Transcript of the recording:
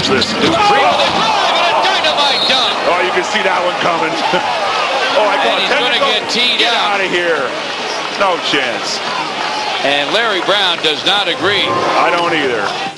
Watch this. Dupree with a drive and a dynamite dunk. Oh, you can see that one coming. Oh, I And he's going to get teed out of here. No chance. And Larry Brown does not agree. I don't either.